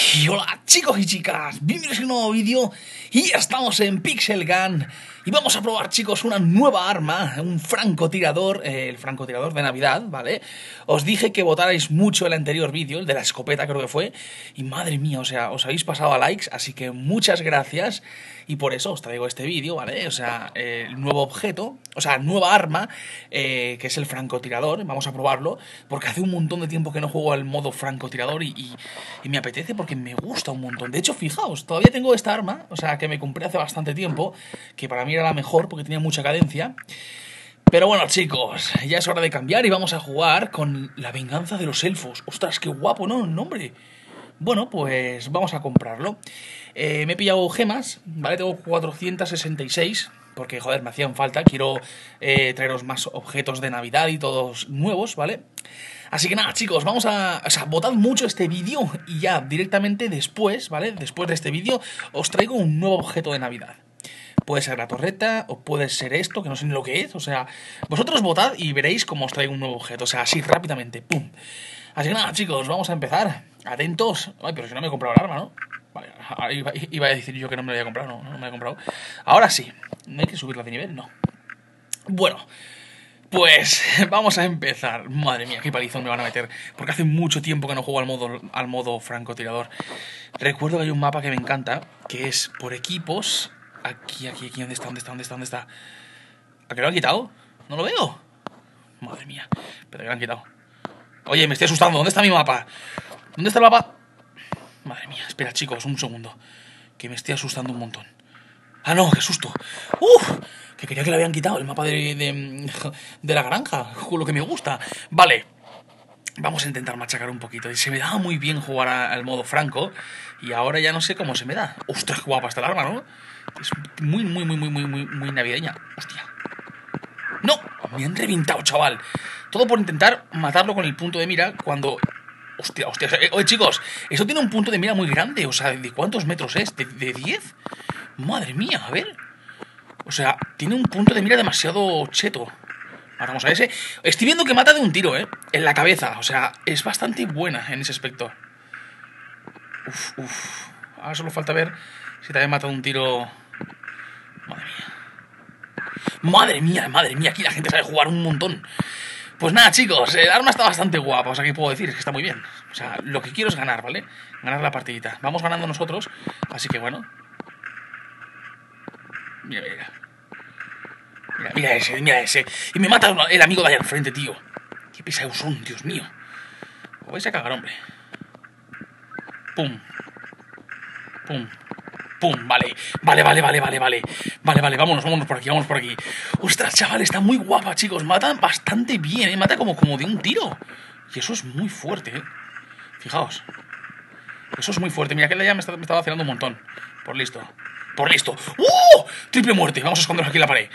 Y hola chicos y chicas, bienvenidos a un nuevo vídeo y estamos en Pixel Gun y vamos a probar chicos una nueva arma, un francotirador, el francotirador de Navidad, ¿vale? Os dije que votarais mucho el anterior vídeo, el de la escopeta creo que fue, y madre mía, o sea, os habéis pasado a likes, así que muchas gracias y por eso os traigo este vídeo, ¿vale? O sea, el nuevo objeto, o sea, nueva arma, que es el francotirador, vamos a probarlo, porque hace un montón de tiempo que no juego al modo francotirador y me apetece porque me gusta un montón. De hecho, fijaos, todavía tengo esta arma, o sea, que me compré hace bastante tiempo, que para mí era la mejor porque tenía mucha cadencia. Pero bueno, chicos, ya es hora de cambiar y vamos a jugar con la venganza de los elfos. Ostras, qué guapo, ¿no? El nombre. Bueno, pues vamos a comprarlo. Me he pillado gemas, ¿vale? Tengo 466, porque, joder, me hacían falta. Quiero traeros más objetos de Navidad y todos nuevos, ¿vale? Así que nada, chicos, vamos a... O sea, votad mucho este vídeo y ya directamente después, ¿vale? Después de este vídeo os traigo un nuevo objeto de Navidad. Puede ser la torreta o puede ser esto, que no sé ni lo que es. O sea, vosotros votad y veréis cómo os traigo un nuevo objeto. O sea, así rápidamente, ¡pum! Así que nada, chicos, vamos a empezar. Atentos. Ay, pero si no me he comprado el arma, ¿no? Vale, iba a decir yo que no me lo había comprado. No me lo he comprado. Ahora sí. ¿No hay que subirla de nivel? No. Bueno, pues vamos a empezar. Madre mía, qué palizón me van a meter. Porque hace mucho tiempo que no juego al modo francotirador. Recuerdo que hay un mapa que me encanta, que es por equipos. Aquí, ¿dónde está? ¿A qué lo han quitado? No lo veo. Madre mía, pero que lo han quitado. Oye, me estoy asustando, ¿dónde está mi mapa? ¿Dónde está el mapa? Madre mía, espera chicos, un segundo, que me estoy asustando un montón. Ah, no, qué susto. ¡Uf! Que quería que le habían quitado el mapa de la granja, lo que me gusta. Vale, vamos a intentar machacar un poquito. Se me daba muy bien jugar al modo franco y ahora ya no sé cómo se me da. Ostras, qué guapa está el arma, ¿no? Es muy navideña. Hostia. ¡No! Me han reventado, chaval. Todo por intentar matarlo con el punto de mira cuando... Hostia. Oye, chicos, eso tiene un punto de mira muy grande. O sea, ¿de cuántos metros es? ¿De 10? Madre mía, a ver. O sea, tiene un punto de mira demasiado cheto. Ahora vamos a ese. Estoy viendo que mata de un tiro, en la cabeza. O sea, es bastante buena en ese aspecto. Uf. Ahora solo falta ver si también mata de un tiro... Madre mía, aquí la gente sabe jugar un montón. Pues nada, chicos, el arma está bastante guapa, o sea, ¿qué puedo decir? Es que está muy bien. O sea, lo que quiero es ganar, ¿vale? Ganar la partidita. Vamos ganando nosotros, así que bueno. Mira ese. Y me mata el amigo de ahí al frente, tío. Qué pesados son, Dios mío. Os vais a cagar, hombre. Pum. Vale, vámonos por aquí. Ostras, chaval, está muy guapa, chicos. Mata bastante bien, mata como de un tiro. Y eso es muy fuerte, Fijaos. Eso es muy fuerte. Mira, aquel de allá me estaba vacilando un montón. Por listo. Triple muerte. Vamos a escondernos aquí en la pared.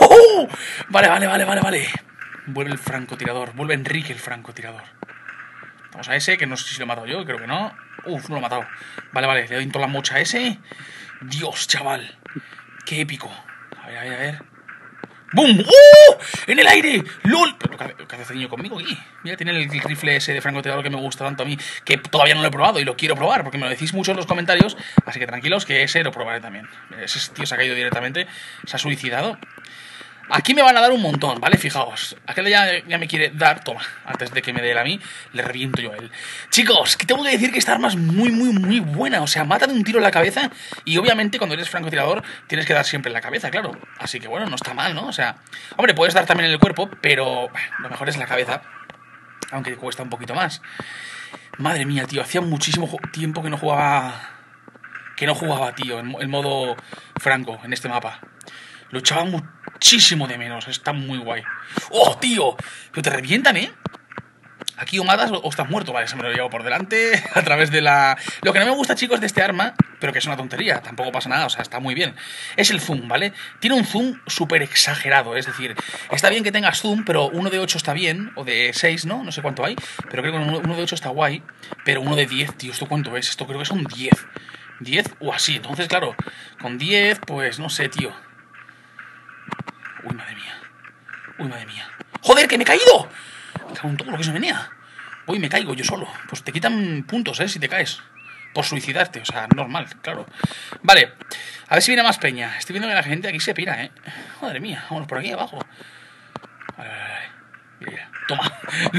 Vale. Vuelve el francotirador. Vuelve Enrique el francotirador. Vamos a ese, que no sé si lo he matado yo, creo que no. No lo he matado. Vale, le doy toda la mocha a ese. Dios, chaval. Qué épico. A ver. ¡Bum! ¡En el aire! ¡Lol! ¿Pero qué hace niño conmigo aquí? Mira, tiene el rifle ese de francotirador que me gusta tanto a mí, que todavía no lo he probado y lo quiero probar, porque me lo decís mucho en los comentarios, así que tranquilos, que ese lo probaré también. Ese tío se ha caído directamente, se ha suicidado. Aquí me van a dar un montón, ¿vale? Fijaos, aquel ya me quiere dar. Toma, antes de que me dé él a mí, le reviento yo a él. Chicos, que tengo que decir que esta arma es muy buena. O sea, mata de un tiro en la cabeza. Y obviamente cuando eres francotirador tienes que dar siempre en la cabeza, claro. Así que bueno, no está mal, ¿no? O sea, hombre, puedes dar también en el cuerpo, pero lo mejor es la cabeza, aunque cuesta un poquito más. Madre mía, tío, hacía muchísimo tiempo que no jugaba... tío, el modo franco en este mapa. Lo echaba muchísimo de menos, está muy guay. ¡Oh, tío! Pero te revientan, Aquí o matas o estás muerto. Vale, se me lo llevo por delante a través de la... Lo que no me gusta, chicos, de este arma, pero que es una tontería, tampoco pasa nada, o sea, está muy bien, es el zoom, ¿vale? Tiene un zoom súper exagerado, es decir, está bien que tengas zoom, pero uno de 8 está bien, o de 6, ¿no? No sé cuánto hay, pero creo que uno de 8 está guay, pero uno de 10, tío, ¿esto cuánto es? Esto creo que son 10. 10 o así, entonces, claro, con 10, pues no sé, tío. Uy, madre mía. ¡Joder, que me he caído! Me cago en todo lo que se venía. Voy y me caigo yo solo. Pues te quitan puntos, si te caes. por suicidarte, o sea, normal, claro. Vale, a ver si viene más peña. Estoy viendo que la gente aquí se pira, ¿eh? Madre mía, vámonos por aquí abajo. Vale, vale, vale. Mira, toma.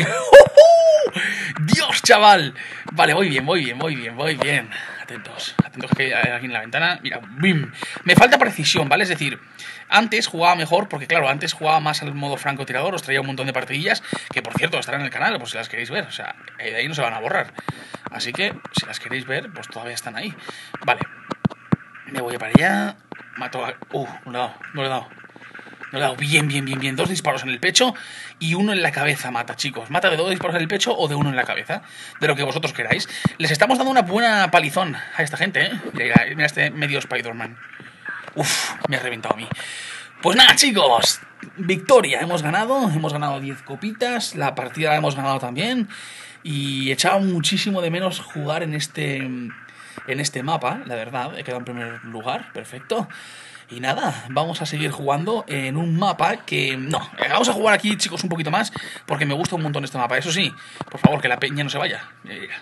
Dios, chaval. Vale, voy bien, voy bien, voy bien, voy bien. Atentos, atentos que hay aquí en la ventana. Mira, bim. Me falta precisión, ¿vale? Es decir, antes jugaba mejor, porque claro, antes jugaba más al modo francotirador, os traía un montón de partidillas, que por cierto estarán en el canal, pues si las queréis ver, o sea, de ahí no se van a borrar. Así que, si las queréis ver, pues todavía están ahí. Vale, me voy para allá. Mato a... no le he dado, no le he dado. No le he dado bien, bien, bien, bien. 2 disparos en el pecho y 1 en la cabeza mata, chicos. Mata de 2 disparos en el pecho o de 1 en la cabeza. De lo que vosotros queráis. Les estamos dando una buena palizón a esta gente, ¿eh? Mira este medio Spider-Man. Uf, me ha reventado a mí. Pues nada, chicos. Victoria. Hemos ganado 10 copitas. La partida la hemos ganado también. Y echaba muchísimo de menos jugar en este mapa, la verdad. He quedado en primer lugar. Perfecto. Y nada, vamos a seguir jugando en un mapa que... No, vamos a jugar aquí, chicos, un poquito más, porque me gusta un montón este mapa. Eso sí, por favor, que la peña no se vaya. Mira.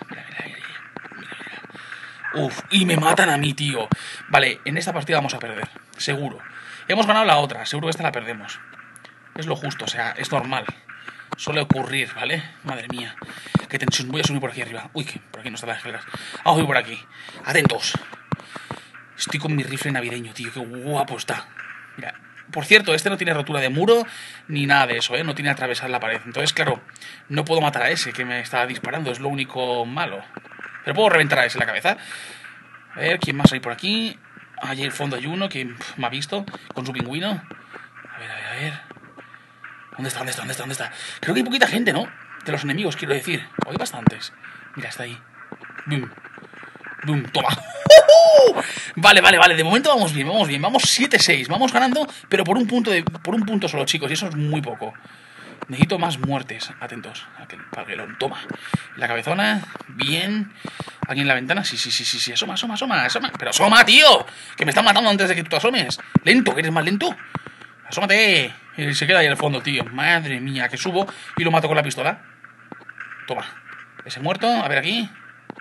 Uf, y me matan a mí, tío. Vale, en esta partida vamos a perder, seguro. Hemos ganado la otra, seguro que esta la perdemos. Es lo justo, o sea, es normal. Suele ocurrir, ¿vale? Madre mía. Qué tensión, voy a subir por aquí arriba. Uy, que por aquí no están las escaleras. Vamos a subir por aquí. Atentos. Estoy con mi rifle navideño, tío. Qué guapo está. Mira, por cierto, este no tiene rotura de muro ni nada de eso, ¿eh? No tiene atravesar la pared. Entonces, claro, no puedo matar a ese que me está disparando. Es lo único malo. Pero puedo reventar a ese en la cabeza. A ver, ¿quién más hay por aquí? Allí al fondo hay uno que me ha visto con su pingüino. A ver. ¿Dónde está? Creo que hay poquita gente, ¿no? De los enemigos, quiero decir. Hay bastantes. Mira, está ahí. Boom, toma. Vale. De momento vamos bien. Vamos 7-6. Vamos ganando, pero por un punto solo, chicos. Y eso es muy poco. Necesito más muertes. Atentos. Aquel parguelón. Toma. La cabezona. Bien. Aquí en la ventana. Sí. Asoma. Pero asoma, tío. Que me están matando antes de que tú te asomes. Lento, que eres más lento. Asómate. Y se queda ahí al fondo, tío. Madre mía, que subo y lo mato con la pistola. Toma. Ese muerto. A ver aquí.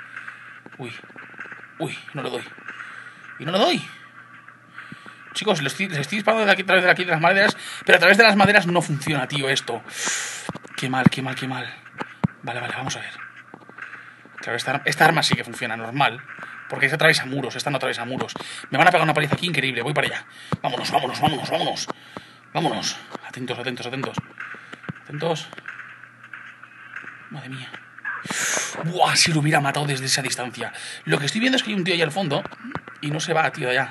Uy, no lo doy. Y no lo doy. Chicos, les estoy disparando a través de aquí de las maderas, pero a través de las maderas no funciona, tío, esto. Qué mal. Vale, vamos a ver. Claro, esta arma sí que funciona normal, porque esta atraviesa muros, esta no atraviesa muros. Me van a pegar una paliza aquí increíble, voy para allá. Vámonos. Atentos. Madre mía. Buah, si lo hubiera matado desde esa distancia. Lo que estoy viendo es que hay un tío ahí al fondo y no se va, tío, allá.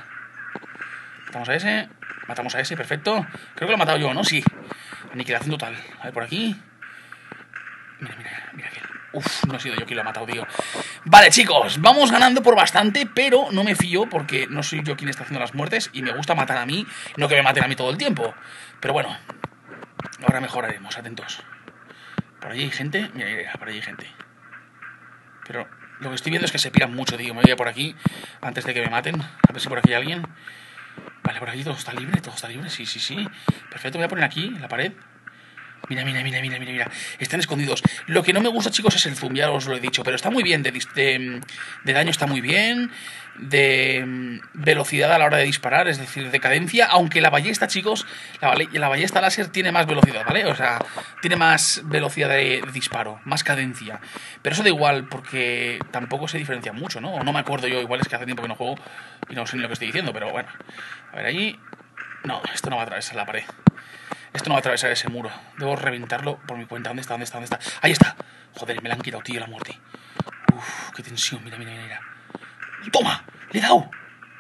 Matamos a ese, perfecto. Creo que lo he matado yo, ¿no? Sí. Aniquilación total. A ver, por aquí. Mira aquí. Uf, no he sido yo quien lo ha matado, tío. Vale, chicos, vamos ganando por bastante, pero no me fío porque no soy yo quien está haciendo las muertes y me gusta matar a mí, no que me maten a mí todo el tiempo. Pero bueno, ahora mejoraremos, atentos. Por allí hay gente. Mira, por allí hay gente. Pero lo que estoy viendo es que se piran mucho, tío. Me voy a por aquí antes de que me maten. A ver si por aquí hay alguien. Vale, por aquí todo está libre. Sí. Perfecto, voy a poner aquí, en la pared. Mira. Están escondidos. Lo que no me gusta, chicos, es el zoom, ya os lo he dicho. Pero está muy bien, de daño está muy bien. De velocidad a la hora de disparar, es decir, de cadencia. Aunque la ballesta, chicos, la ballesta láser tiene más velocidad, ¿vale? O sea, tiene más velocidad de disparo, más cadencia. Pero eso da igual, porque tampoco se diferencia mucho, ¿no? O no me acuerdo yo, igual es que hace tiempo que no juego y no sé ni lo que estoy diciendo, pero bueno. A ver, allí... No, esto no va a atravesar la pared. Esto no va a atravesar ese muro. Debo reventarlo por mi cuenta. ¿Dónde está? ¡Ahí está! Joder, me la han quitado, tío, la muerte. Uf, qué tensión. Mira. ¡Toma! ¡Le he dado!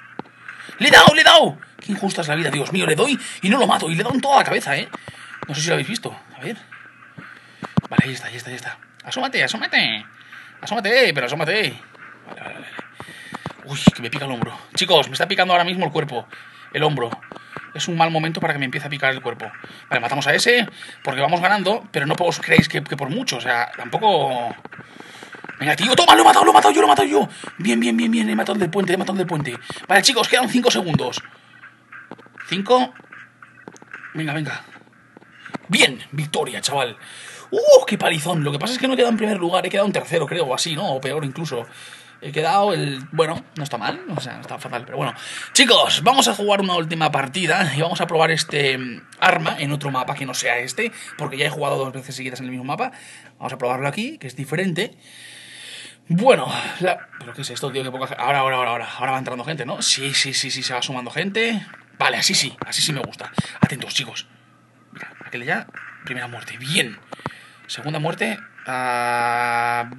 ¡Qué injusta es la vida, Dios mío! Le doy y no lo mato. Y le he dado en toda la cabeza, ¿eh? No sé si lo habéis visto. A ver. Vale, ahí está. ¡Asómate! Pero asómate. Vale. Uy, que me pica el hombro. Chicos, me está picando ahora mismo el cuerpo. El hombro. Es un mal momento para que me empiece a picar el cuerpo. Vale, matamos a ese, porque vamos ganando, pero no os creéis que por mucho, o sea, tampoco... Venga, tío, toma, lo he matado yo. Bien, he matado el del puente. Vale, chicos, quedan 5 segundos. 5. Venga. Bien, victoria, chaval. Qué palizón. Lo que pasa es que no he quedado en primer lugar, he quedado en tercero, creo, o así, ¿no? O peor incluso. He quedado Bueno, no está mal, o sea, no está fatal, pero bueno. Chicos, vamos a jugar una última partida y vamos a probar este arma en otro mapa que no sea este, porque ya he jugado 2 veces seguidas en el mismo mapa. Vamos a probarlo aquí, que es diferente. Bueno, ¿pero qué es esto, tío? Qué poca... Ahora va entrando gente, ¿no? Sí, se va sumando gente. Vale, así sí me gusta. Atentos, chicos. Mira, aquel ya, primera muerte, bien. Segunda muerte. Se ha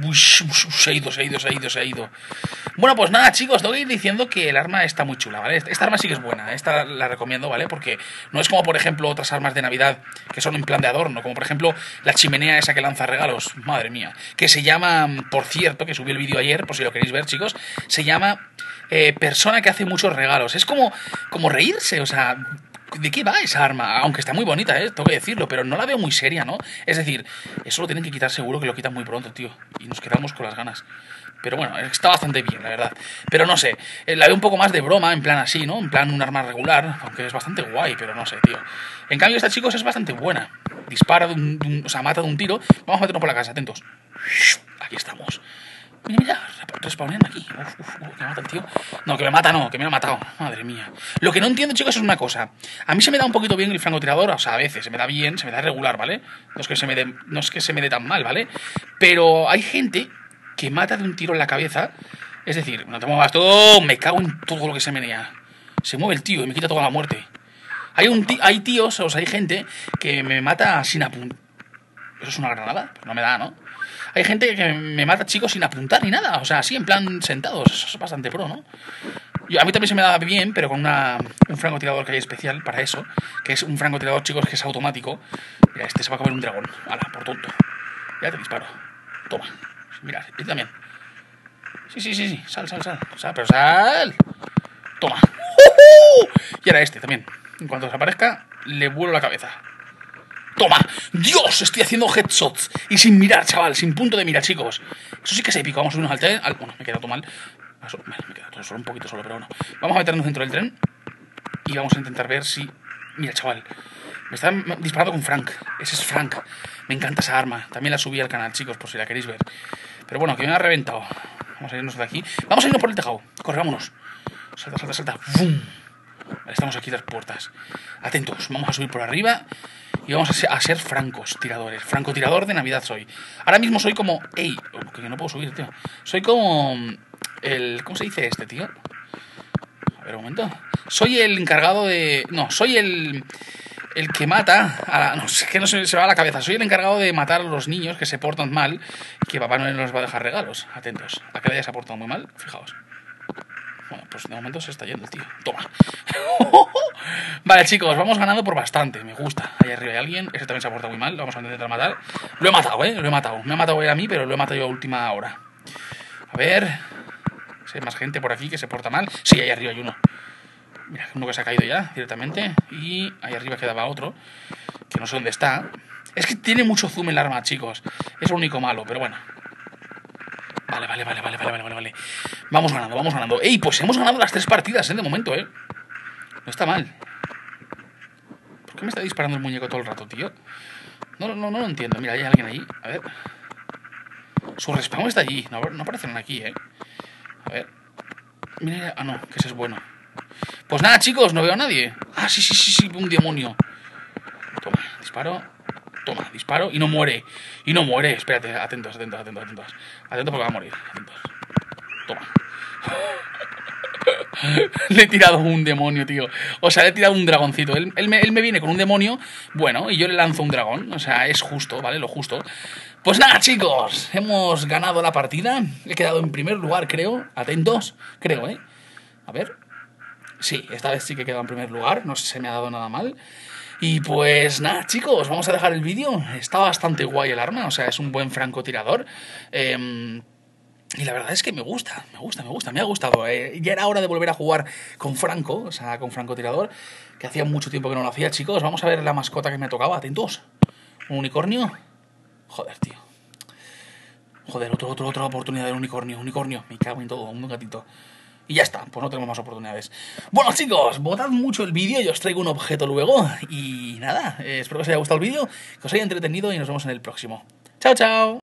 ido. Bueno, pues nada, chicos, tengo que ir diciendo que el arma está muy chula, ¿vale? Esta arma sí que es buena, esta la recomiendo, ¿vale? Porque no es como, por ejemplo, otras armas de Navidad que son en plan de adorno, como por ejemplo la chimenea esa que lanza regalos, madre mía, que se llama, por cierto, que subí el vídeo ayer, por si lo queréis ver, chicos, se llama persona que hace muchos regalos. Es como reírse, o sea... ¿De qué va esa arma? Aunque está muy bonita, tengo que decirlo, pero no la veo muy seria, ¿no? Es decir, eso lo tienen que quitar seguro, que lo quitan muy pronto, tío. Y nos quedamos con las ganas. Pero bueno, está bastante bien, la verdad. Pero no sé, la veo un poco más de broma, en plan así, ¿no? En plan un arma regular, aunque es bastante guay, pero no sé, tío. En cambio esta, chicos, es bastante buena. Dispara o sea, mata de un tiro. Vamos a meternos por la casa, atentos. Aquí estamos. Mira, respawnean aquí. Que me mata el tío. No, que me mata no, que me ha matado. Madre mía. Lo que no entiendo, chicos, es una cosa. A mí se me da un poquito bien el francotirador, o sea, a veces se me da bien, se me da regular, ¿vale? No es que se me dé tan mal, ¿vale? Pero hay gente que mata de un tiro en la cabeza. Es decir, no te muevas tú, me cago en todo lo que se menea. Se mueve el tío y me quita toda la muerte. Hay tíos, o sea, hay gente que me mata sin apuntar. ¿Eso es una granada? Pues no me da, ¿no? Hay gente que me mata, chicos, sin apuntar ni nada. O sea, así en plan sentados. Eso es bastante pro, ¿no? A mí también se me da bien, pero con un francotirador que hay especial para eso. Que es un francotirador, chicos, que es automático. Mira, este se va a comer un dragón. Hala, por tonto. Ya te disparo. Toma. Mira, este también. Sí. Sal. Pero sal. Toma. Y ahora este también. En cuanto desaparezca, le vuelo la cabeza. ¡Toma! ¡Dios! Estoy haciendo headshots. Y sin mirar, chaval. Sin punto de mira, chicos. Eso sí que es épico. Vamos a subirnos al tren. Bueno, me he quedado todo mal. Me he quedado todo solo, un poquito solo, pero bueno. Vamos a meternos dentro del tren. Y vamos a intentar ver si... Mira, chaval. Me están disparando con Frank. Ese es Frank. Me encanta esa arma. También la subí al canal, chicos, por si la queréis ver. Pero bueno, que me ha reventado. Vamos a irnos de aquí. Vamos a irnos por el tejado. Corre, vámonos. Salta. ¡Bum! Vale, estamos aquí a las puertas. Atentos. Vamos a subir por arriba. Y vamos a ser francos tiradores. Francotirador de Navidad soy. Ahora mismo soy como... ¡Ey! Que no puedo subir, tío. Soy como... ¿Cómo se dice este, tío? A ver, un momento. Soy el encargado de... No, soy el que mata... No, es que no se me va a la cabeza. Soy el encargado de matar a los niños que se portan mal. Que Papá Noel nos va a dejar regalos. Atentos. A que le haya portado muy mal. Fijaos. Bueno, pues de momento se está yendo el tío. Toma. Vale, chicos, vamos ganando por bastante. Me gusta. Ahí arriba hay alguien. Ese también se ha portado muy mal. Lo vamos a intentar matar. Lo he matado, Lo he matado. Me ha matado él a mí, pero lo he matado yo a última hora. A ver. Si hay más gente por aquí que se porta mal. Sí, ahí arriba hay uno. Mira, uno que se ha caído ya directamente. Y ahí arriba quedaba otro. Que no sé dónde está. Es que tiene mucho zoom el arma, chicos. Es lo único malo, pero bueno. Vale. Vamos ganando. Ey, pues hemos ganado las 3 partidas, de momento, No está mal. ¿Por qué me está disparando el muñeco todo el rato, tío? No lo entiendo. Mira, hay alguien ahí. A ver. Su respawn está allí. No aparecen aquí, A ver. Mira. Ah, no, que ese es bueno. Pues nada, chicos, no veo a nadie. Ah, sí, un demonio. Toma, disparo y no muere. Espérate, atentos. Atentos porque va a morir. Atentos. Toma. Le he tirado un demonio, tío. O sea, le he tirado un dragoncito. Él me viene con un demonio, bueno, y yo le lanzo un dragón. O sea, es justo, ¿vale? Lo justo. Pues nada, chicos. Hemos ganado la partida. He quedado en primer lugar, creo. Atentos. Creo, A ver. Sí, esta vez sí que he quedado en primer lugar. No sé si se me ha dado nada mal. Y pues nada, chicos, vamos a dejar el vídeo. Está bastante guay el arma, o sea, es un buen francotirador. Y la verdad es que me gusta, me ha gustado. Ya era hora de volver a jugar con Franco, o sea, con francotirador, que hacía mucho tiempo que no lo hacía, chicos. Vamos a ver la mascota que me tocaba, atentos. ¿Un unicornio? Joder, tío. Joder, otra oportunidad del unicornio. Me cago en todo, un gatito. Y ya está, pues no tenemos más oportunidades. Bueno, chicos, votad mucho el vídeo, yo os traigo un objeto luego. Y nada, espero que os haya gustado el vídeo, que os haya entretenido y nos vemos en el próximo. Chao, chao.